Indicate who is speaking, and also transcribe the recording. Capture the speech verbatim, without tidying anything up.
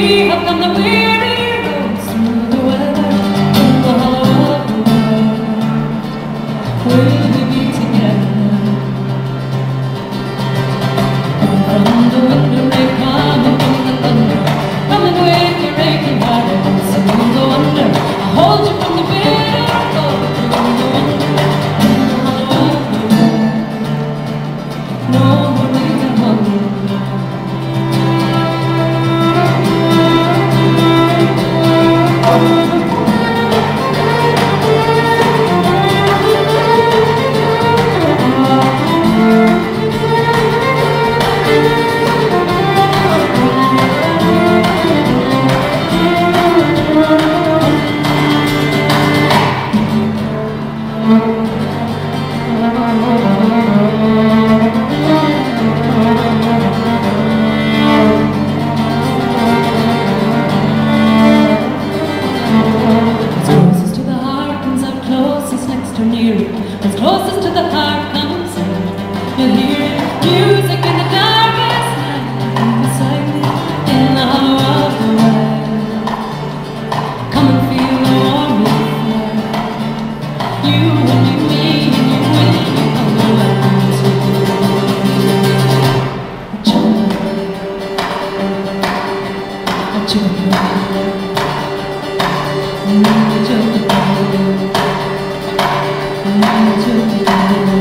Speaker 1: We have come the weary roads through the weather in the hollow of the world. Will we be together? From the winter rain coming from the thunder, coming with your aching heart and soon the wonder. I hold you from the bitter cold through the winter in the hollow of the world. No more reason hunger. As closest to the heart comes in, you'll hear music in the darkest night, beside me in the hollow of the wild. Come and feel the warmth of you and you, me and you will become one too. A children, a children, a children.